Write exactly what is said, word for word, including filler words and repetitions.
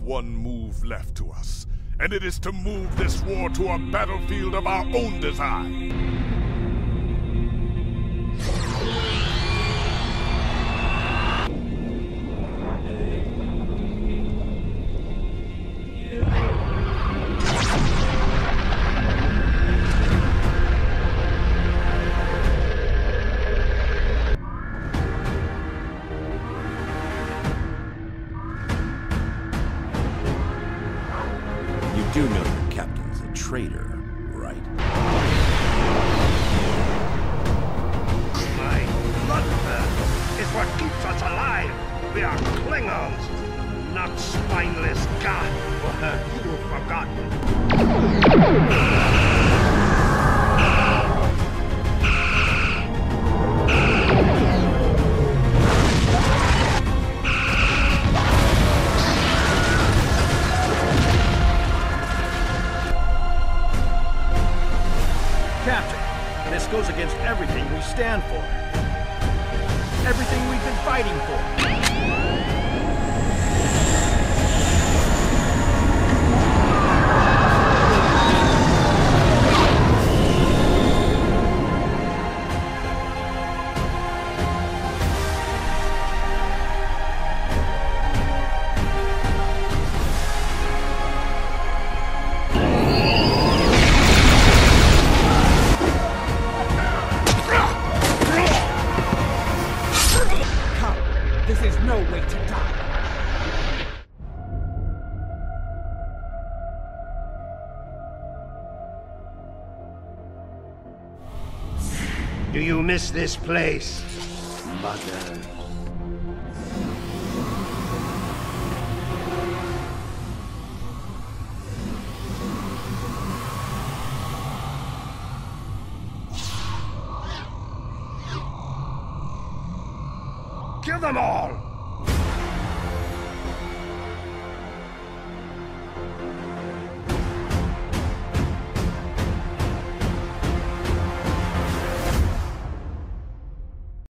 one move left to us, and it is to move this war to a battlefield of our own design. You do know your captain's a traitor, right? My bloodthirst is what keeps us alive. We are Klingons, not spineless God or her you forgotten. Captain, this goes against everything we stand for. Everything we've been fighting for. This is no way to die. Do you miss this place, Mother? Kill them all!